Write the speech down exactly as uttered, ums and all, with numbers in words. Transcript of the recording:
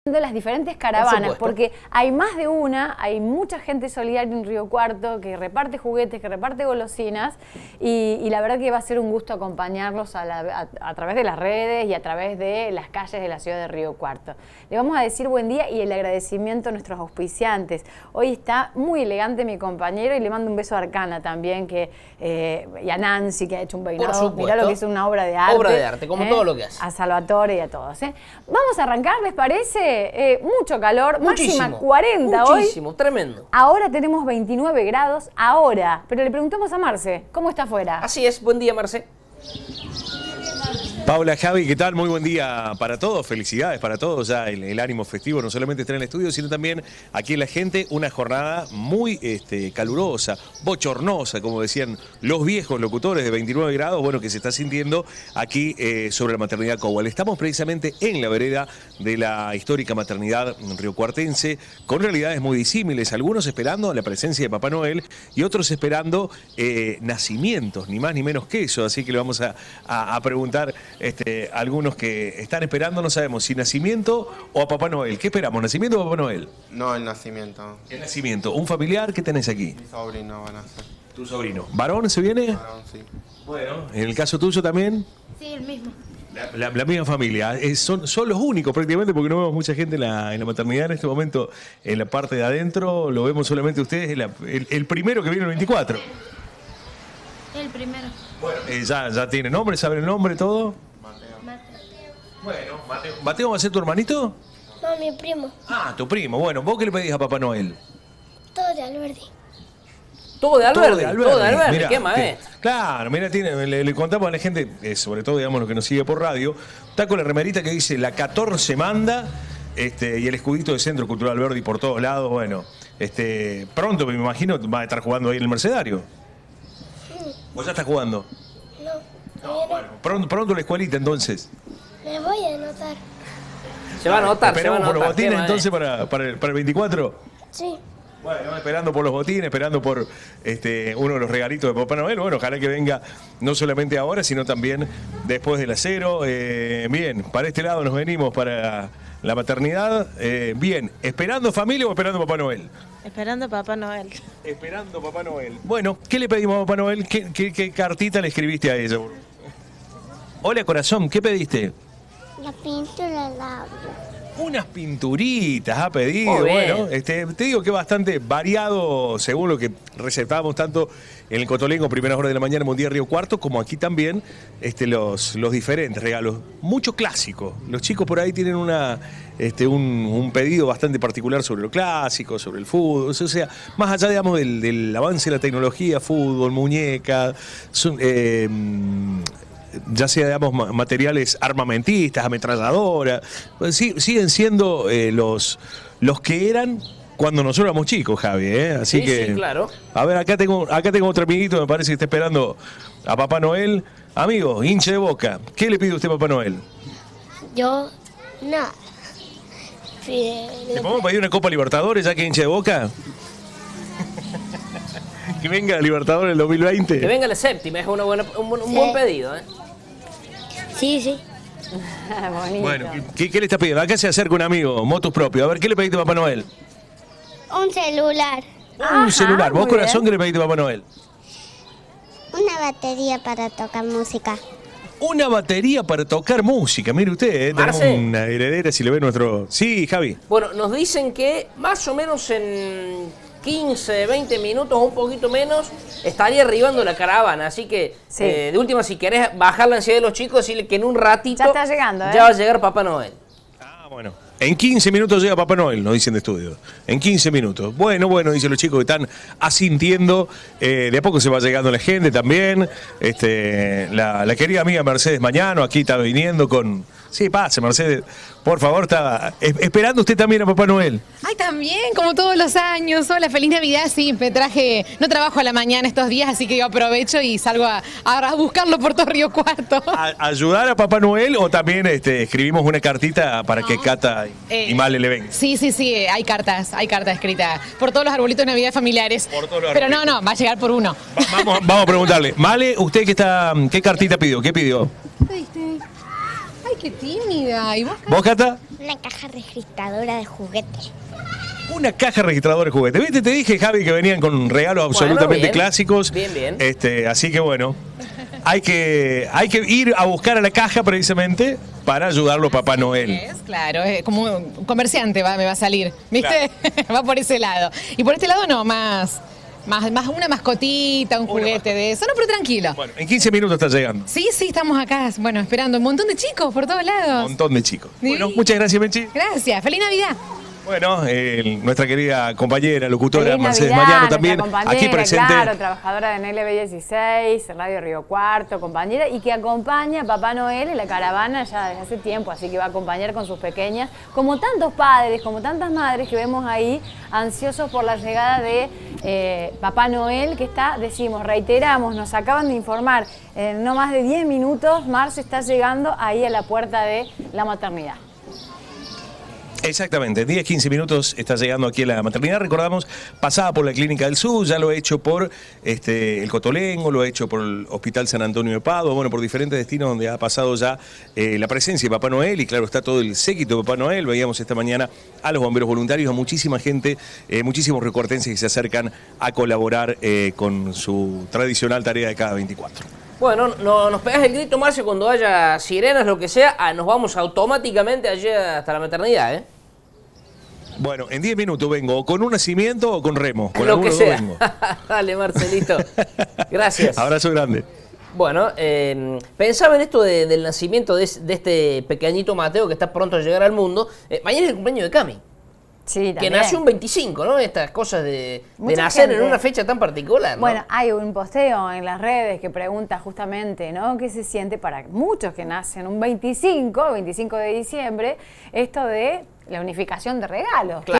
de las diferentes caravanas, por porque hay más de una, hay mucha gente solidaria en Río Cuarto que reparte juguetes, que reparte golosinas y, y la verdad que va a ser un gusto acompañarlos a, la, a, a través de las redes y a través de las calles de la ciudad de Río Cuarto. Le vamos a decir buen día y el agradecimiento a nuestros auspiciantes. Hoy está muy elegante mi compañero y le mando un beso a Arcana también que, eh, y a Nancy que ha hecho un peinado. Mirá lo que es una obra de arte. Obra de arte, como ¿eh? todo lo que hace. A Salvatore y a todos. ¿eh? Vamos a arrancar, ¿les parece? Eh, mucho calor, muchísimo, máxima cuarenta muchísimo, hoy. Muchísimo, tremendo. Ahora tenemos veintinueve grados, ahora. Pero le preguntamos a Marce, ¿cómo está afuera? Así es, buen día, Marce. Paula, Javi, ¿qué tal? Muy buen día para todos, felicidades para todos, ya el, el ánimo festivo no solamente está en el estudio, sino también aquí en la gente, una jornada muy este, calurosa, bochornosa, como decían los viejos locutores de veintinueve grados, bueno, que se está sintiendo aquí eh, sobre la maternidad Cowell. Estamos precisamente en la vereda de la histórica maternidad riocuartense, con realidades muy disímiles, algunos esperando la presencia de Papá Noel y otros esperando eh, nacimientos, ni más ni menos que eso, así que le vamos a, a, a preguntar... Este, algunos que están esperando, no sabemos si nacimiento o a Papá Noel. ¿Qué esperamos, nacimiento o Papá Noel? No, el nacimiento. El nacimiento. ¿Un familiar? ¿Qué tenés aquí? Mi sobrino va a nacer. ¿Tu sobrino? ¿Varón se viene? Varón, sí. Bueno, ¿en el caso tuyo también? Sí, el mismo. La, la, la misma familia. Eh, son, son los únicos prácticamente porque no vemos mucha gente en la, en la maternidad en este momento. En la parte de adentro lo vemos solamente ustedes. El, el, el primero que viene el veinticuatro. El primero. Bueno, eh, ya, ya tiene nombre, ¿saben el nombre, todo? Bueno, Mateo. ¿Mateo va a ser tu hermanito? No, mi primo. Ah, tu primo. Bueno, ¿vos qué le pedís a Papá Noel? Todo de Alberdi. Todo de Alberdi, todo de Alberdi, todo de Alberdi. Mirá, ¿Qué maestro? Claro, mira, tiene, le, le contamos a la gente, eh, sobre todo, digamos, lo que nos sigue por radio, está con la remerita que dice la catorce manda, este, y el escudito de Centro Cultural Alberdi por todos lados. Bueno, este, pronto, me imagino, va a estar jugando ahí en el Mercedario. Sí. ¿Vos ya estás jugando? No, No, bueno, pronto, pronto la escuelita, entonces. Me voy a anotar. Se va a anotar, se va a ¿Esperamos por los anotar. botines entonces para, para, el, para el veinticuatro? Sí. Bueno, esperando por los botines, esperando por este, uno de los regalitos de Papá Noel. Bueno, ojalá que venga no solamente ahora, sino también después del acero. Eh, bien, para este lado nos venimos para la maternidad. Eh, bien, ¿esperando familia o esperando Papá Noel? Esperando Papá Noel. Esperando Papá Noel. Bueno, ¿qué le pedimos a Papá Noel? ¿Qué, qué, qué cartita le escribiste a ella? Hola, corazón, ¿qué pediste? La pintura labio. Unas pinturitas ha pedido. Oh, bueno, este, te digo que bastante variado según lo que receptábamos tanto en el Cotolengo, primeras horas de la mañana, Mundial Río Cuarto, como aquí también este, los, los diferentes regalos. Mucho clásico. Los chicos por ahí tienen una, este, un, un pedido bastante particular sobre lo clásico, sobre el fútbol. O sea, más allá, digamos, del, del avance de la tecnología, fútbol, muñecas, son, eh, ya sea, digamos, materiales armamentistas, ametralladoras, pues sí, siguen siendo eh, los, los que eran cuando nosotros éramos chicos, Javi, ¿eh? Así Sí, que, sí, claro. A ver, acá tengo, acá tengo otro amiguito, me parece que está esperando a Papá Noel. Amigo, hincha de Boca, ¿qué le pide usted a Papá Noel? Yo, nada. ¿Le podemos pedir una Copa Libertadores ya que hincha de Boca? Que venga la Libertadores el dos mil veinte. Que venga la séptima, es una buena, un, un Sí. buen pedido, ¿eh? Sí, sí. Bonito. Bueno, ¿qué, ¿qué le está pidiendo? Acá se acerca un amigo, motus propio. A ver, ¿qué le pediste a Papá Noel? Un celular. Ajá, Un celular. ¿Vos, muy corazón, bien. qué le pediste a Papá Noel? Una batería para tocar música. Una batería para tocar música. Mire usted, ¿eh? Tenemos Marce. una heredera, si le ve nuestro... Sí, Javi. Bueno, nos dicen que más o menos en quince, veinte minutos o un poquito menos estaría arribando la caravana. Así que, Sí. eh, de última, si querés bajar la ansiedad de los chicos, decirle que en un ratito Ya está llegando, ¿eh? ya va a llegar Papá Noel. Ah, bueno. En quince minutos llega Papá Noel, nos dicen de estudio. En quince minutos. Bueno, bueno, dicen los chicos que están asintiendo. Eh, de a poco se va llegando la gente también. Este, la, la querida amiga Mercedes Mañano aquí está viniendo con... Sí, pase, Mercedes. Por favor, está es- esperando usted también a Papá Noel. Ay, también, como todos los años. Hola, feliz Navidad. Sí, me traje, no trabajo a la mañana estos días, así que yo aprovecho y salgo a, a buscarlo por todo Río Cuarto. A- ¿Ayudar a Papá Noel o también este, escribimos una cartita para que Cata y, Eh, y Male le vengan? Sí, sí, sí, hay cartas, hay cartas escritas por todos los arbolitos de Navidad familiares. Por todos los Pero no, arbolitos. no, va a llegar por uno. Va- vamos, vamos a preguntarle. Male, ¿usted qué, está, qué cartita pidió? ¿Qué pidió? ¿Pediste? Ay, qué tímida. ¿Y vos? ¿Vos, Cata? Una caja registradora de juguetes. Una caja registradora de juguetes. ¿Viste? Te dije, Javi, que venían con regalos absolutamente bueno, bien, clásicos. Bien, bien. Este, así que bueno, hay que, hay que ir a buscar a la caja precisamente para ayudarlo Papá Noel. Es, claro, es como un comerciante va, me va a salir, ¿viste? Claro. Va por ese lado. Y por este lado no, más, más, más una mascotita, un Una juguete mascota. de eso. No, pero tranquilo. Bueno, en quince minutos está llegando. Sí, sí, estamos acá, bueno, esperando un montón de chicos por todos Un lados. montón de chicos. Sí. Bueno, muchas gracias, Mechi. Gracias, feliz Navidad. Bueno, eh, nuestra querida compañera, locutora Feliz Mercedes Navidad, Mariano nuestra también, compañera, aquí presente. Claro, trabajadora de N L B dieciséis, Radio Río Cuarto, compañera, y que acompaña a Papá Noel en la caravana ya desde hace tiempo, así que va a acompañar con sus pequeñas, como tantos padres, como tantas madres que vemos ahí, ansiosos por la llegada de eh, Papá Noel, que está, decimos, reiteramos, nos acaban de informar, en no más de diez minutos, Marce está llegando ahí a la puerta de la maternidad. Exactamente, en diez, quince minutos está llegando aquí a la maternidad. Recordamos, pasaba por la Clínica del Sur, ya lo he hecho por este, el Cotolengo, lo he hecho por el Hospital San Antonio de Padua, bueno, por diferentes destinos donde ha pasado ya eh, la presencia de Papá Noel y claro, está todo el séquito de Papá Noel. Veíamos esta mañana a los bomberos voluntarios, a muchísima gente, eh, muchísimos recuartenses que se acercan a colaborar eh, con su tradicional tarea de cada veinticuatro. Bueno, no, nos pegas el grito, Marce, cuando haya sirenas, lo que sea, ah, nos vamos automáticamente allí hasta la maternidad, ¿eh? Bueno, en diez minutos vengo o con un nacimiento o con remo. Con Lo que sea. vengo. Dale, Marcelito. Gracias. Abrazo grande. Bueno, eh, pensaba en esto de, del nacimiento de, de este pequeñito Mateo que está pronto a llegar al mundo. Eh, mañana es el cumpleaños de Cami. Sí, Que también. nació un veinticinco, ¿no? Estas cosas de, de Mucha nacer gente. en una fecha tan particular, ¿no? Bueno, hay un posteo en las redes que pregunta justamente, ¿no? ¿Qué se siente para muchos que nacen un veinticinco, veinticinco de diciembre, esto de la unificación de regalos? Claro.